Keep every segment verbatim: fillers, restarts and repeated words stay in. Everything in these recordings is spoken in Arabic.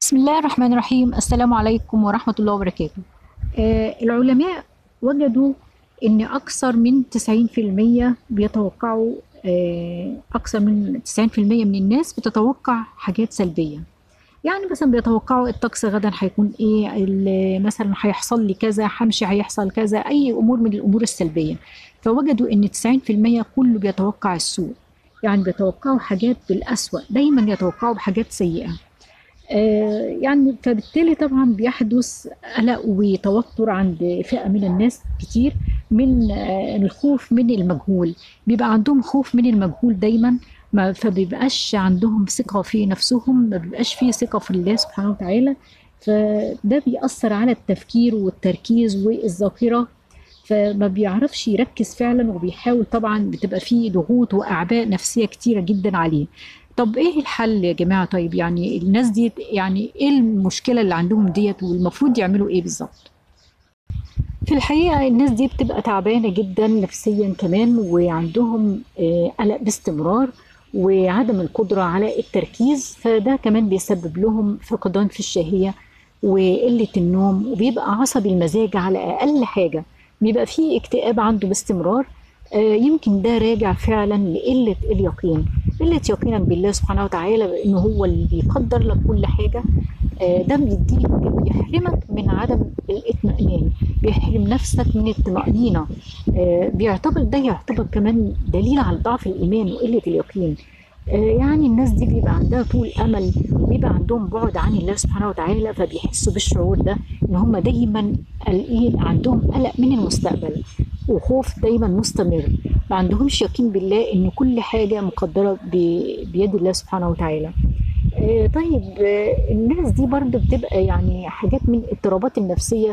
بسم الله الرحمن الرحيم. السلام عليكم ورحمة الله وبركاته. آه العلماء وجدوا إن أكثر من تسعين في المية بيتوقعوا، آه أكثر من تسعين في المية من الناس بتتوقع حاجات سلبية. يعني مثلا بيتوقعوا الطقس غدا هيكون إيه، ال- مثلا هيحصل لي كذا، همشي هيحصل كذا، أي أمور من الأمور السلبية. فوجدوا إن تسعين في المية كله بيتوقع السوء، يعني بيتوقعوا حاجات بالأسوأ، دايما يتوقعوا بحاجات سيئة. آه، يعني فبالتالي طبعا بيحدث قلق وتوتر عند فئة من الناس كتير، من آه، الخوف من المجهول. بيبقى عندهم خوف من المجهول دايما، ما فبيبقاش عندهم ثقة في نفسهم، ما بيبقاش فيه ثقة في الله سبحانه وتعالى. فده بيأثر على التفكير والتركيز والذاكرة، فما بيعرفش يركز فعلا، وبيحاول طبعا بتبقى فيه ضغوط وأعباء نفسية كتيرة جدا عليه. طب ايه الحل يا جماعة؟ طيب يعني الناس دي، يعني ايه المشكلة اللي عندهم ديت، والمفروض يعملوا ايه بالظبط؟ في الحقيقة الناس دي بتبقى تعبانة جدا نفسيا كمان، وعندهم آه، قلق باستمرار، وعدم القدرة على التركيز، فده كمان بيسبب لهم فقدان في الشهية وقلة النوم، وبيبقى عصبي المزاج على أقل حاجة، بيبقى فيه اكتئاب عنده باستمرار. آه، يمكن ده راجع فعلا لقلة اليقين، قلة يقينا بالله سبحانه وتعالى بأنه هو اللي بيقدر لك كل حاجة. آه، ده بيديك، بيحرمك من عدم الاطمئنان، بيحرم نفسك من الطمأنينة. آه، بيعتبر ده يعتبر كمان دليل على ضعف الإيمان وقلة اليقين. آه، يعني الناس دي بيبقى عندها طول أمل، وبيبقى عندهم بعد عن الله سبحانه وتعالى، فبيحسوا بالشعور ده إن هم دايما قلقين، عندهم قلق من المستقبل وخوف دايما مستمر. ما عندهمش يقين بالله إن كل حاجة مقدرة ب- بيد الله سبحانه وتعالى. آه، طيب، آه، الناس دي برضو بتبقى يعني حاجات من الاضطرابات النفسية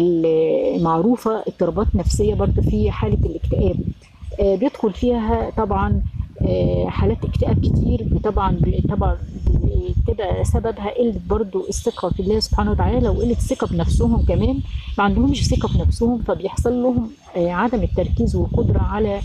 المعروفة، اضطرابات نفسية برضو في حالة الاكتئاب. آه، بيدخل فيها طبعا آه، حالات اكتئاب كتير، طبعا طبعا بتبقى سببها قلة برضو الثقة في الله سبحانه وتعالى، وقلة الثقة بنفسهم كمان. ما عندهمش ثقة في نفسهم، فبيحصل لهم آه، عدم التركيز والقدرة على،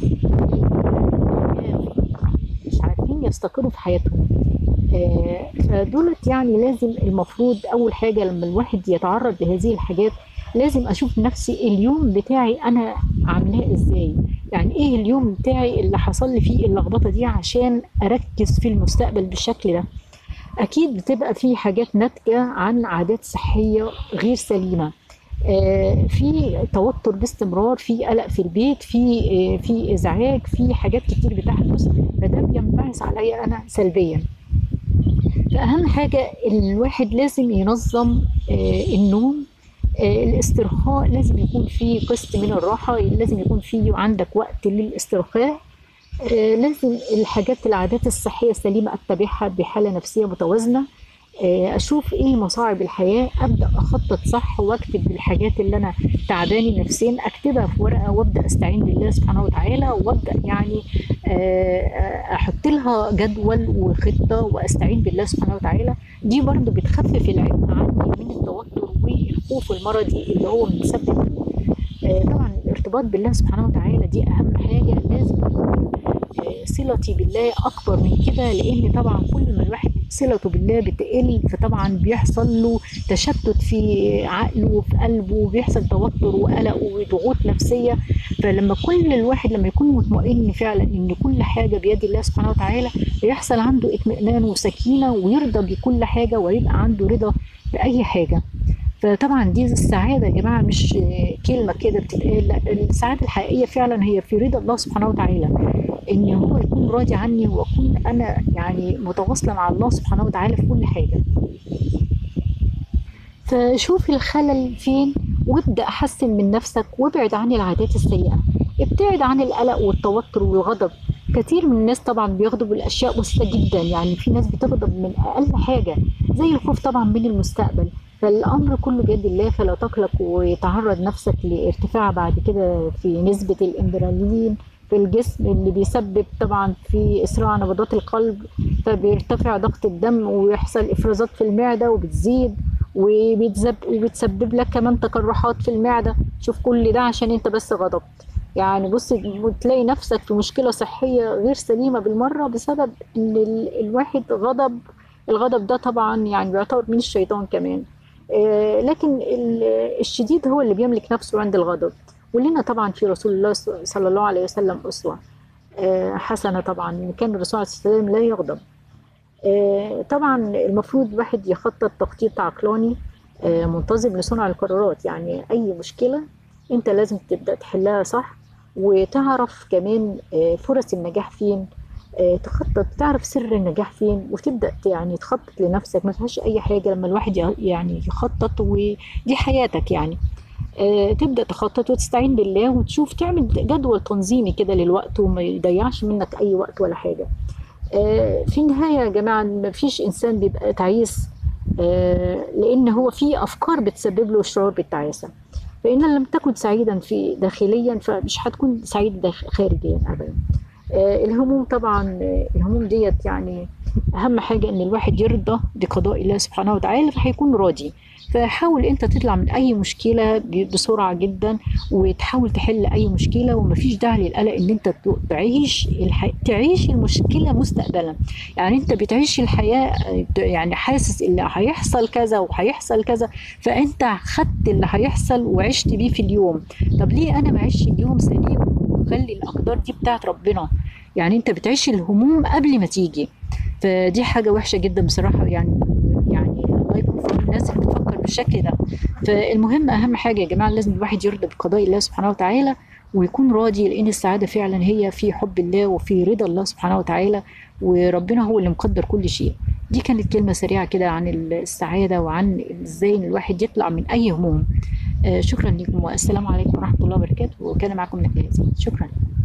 مش عارفين يستقروا في حياتهم. آه، فدولت يعني لازم، المفروض أول حاجة لما الواحد يتعرض لهذه الحاجات، لازم أشوف نفسي اليوم بتاعي أنا عاملاه إزاي، يعني إيه اليوم بتاعي اللي حصل لي فيه اللخبطة دي عشان أركز في المستقبل بالشكل ده. أكيد بتبقى في حاجات ناتجة عن عادات صحية غير سليمة. آه، في توتر باستمرار، في قلق في البيت، في آه، في ازعاج، في حاجات كتير بتحدث، فده بينبعث عليا انا سلبيا. فأهم حاجة الواحد لازم ينظم آه، النوم. آه، الاسترخاء لازم يكون فيه قسط من الراحة، لازم يكون فيه عندك وقت للاسترخاء. آه، لازم الحاجات، العادات الصحية السليمة أتبعها بحالة نفسية متوازنة. آه، أشوف إيه مصاعب الحياة، أبدأ أخطط صح، وأكتب الحاجات اللي أنا تعباني نفسيا، أكتبها في ورقة، وأبدأ أستعين بالله سبحانه وتعالى، وأبدأ يعني آه، آه، أحط لها جدول وخطة، وأستعين بالله سبحانه وتعالى. دي برضو بتخفف العبء عني من التوتر والخوف المرضي اللي هو متسبب. آه، طبعا الارتباط بالله سبحانه وتعالى دي أهم حاجة، لازم يكون آه، صلتي بالله أكبر من كده، لأن طبعا كل ما الواحد صلته بالله بتقل، فطبعا بيحصل له تشتت في عقله وفي قلبه، وبيحصل توتر وقلق وضغوط نفسية. فلما كل الواحد لما يكون مطمئن فعلا إن كل حاجة بيد الله سبحانه وتعالى، بيحصل عنده اطمئنان وسكينة، ويرضى بكل حاجة، ويبقى عنده رضا بأي حاجة. فطبعا دي السعادة يا جماعة مش كلمة كده بتتقال، لا، السعادة الحقيقية فعلا هي في رضا الله سبحانه وتعالى، ان هو يكون راضي عني، واكون انا يعني متواصلة مع الله سبحانه وتعالى في كل حاجة. فشوف الخلل فين، وابدأ حسن من نفسك، وابعد عن العادات السيئة، ابتعد عن القلق والتوتر والغضب. كتير من الناس طبعا بيغضبوا الأشياء بسيطة جدا، يعني في ناس بتغضب من أقل حاجة، زي الخوف طبعا من المستقبل. فالأمر كله بيد الله، فلا تقلق وتعرض نفسك لارتفاع بعد كده في نسبة الإندرالين في الجسم، اللي بيسبب طبعا في إسراع نبضات القلب، فبيرتفع ضغط الدم، ويحصل إفرازات في المعدة وبتزيد، وبيتزب وبتسبب لك كمان تقرحات في المعدة. شوف كل ده عشان انت بس غضبت. يعني بص، تلاقي نفسك في مشكلة صحية غير سليمة بالمرة، بسبب ان ال- الواحد غضب الغضب ده طبعا يعني بيعتبر من الشيطان كمان. آه، لكن ال- الشديد هو اللي بيملك نفسه عند الغضب. ولنا طبعا في رسول الله صلى الله عليه وسلم أسوة آه، حسنة. طبعا كان الرسول عليه الصلاة والسلام لا يغضب. آه، طبعا المفروض الواحد يخطط تخطيط عقلاني آه، منتظم لصنع القرارات. يعني أي مشكلة أنت لازم تبدأ تحلها صح، وتعرف كمان آه، فرص النجاح فين. آه، تخطط، تعرف سر النجاح فين، وتبدأ ت- يعني تخطط لنفسك. ما فيهاش أي حاجة لما الواحد ي- يعني يخطط، ودي حياتك يعني. آه، تبدأ تخطط وتستعين بالله، وتشوف تعمل جدول تنظيمي كده للوقت، وما يضيعش منك أي وقت ولا حاجة. آه، في النهاية يا جماعة ما فيش إنسان بيبقى تعيس، آه، لأن هو في أفكار بتسبب له الشعور بالتعاسة. فإن لم تكن سعيدا في داخليا فمش هتكون سعيد داخ- خارجيا أبدا. آه، الهموم طبعا، آه، الهموم ديت يعني أهم حاجة إن الواحد يرضى بقضاء الله سبحانه وتعالى فهيكون راضي. فحاول أنت تطلع من أي مشكلة ب- بسرعة جدا، وتحاول تحل أي مشكلة. ومفيش داعي للقلق إن أنت ت- تعيش الح... تعيش المشكلة مستقبلا. يعني أنت بتعيش الحياة آه، يعني حاسس اللي هيحصل كذا وهيحصل كذا، فأنت خدت اللي هيحصل وعشت بيه في اليوم. طب ليه أنا ما أعيش اليوم سليم وخلي الأقدار دي بتاعت ربنا؟ يعني انت بتعيش الهموم قبل ما تيجي. فدي حاجة وحشة جدا بصراحة يعني. يعني الله يكون في عون الناس اللي بتفكر بالشكل ده. فالمهم أهم حاجة يا جماعة لازم الواحد يرضى بقضاء الله سبحانه وتعالى، ويكون راضي، لأن السعادة فعلا هي في حب الله وفي رضا الله سبحانه وتعالى. وربنا هو اللي مقدر كل شيء. دي كانت كلمة سريعة كده عن السعادة، وعن ازاي ان الواحد يطلع من أي هموم. آه، شكرا لكم، والسلام عليكم ورحمة الله وبركاته. وكان معكم نجلاء. شكرا.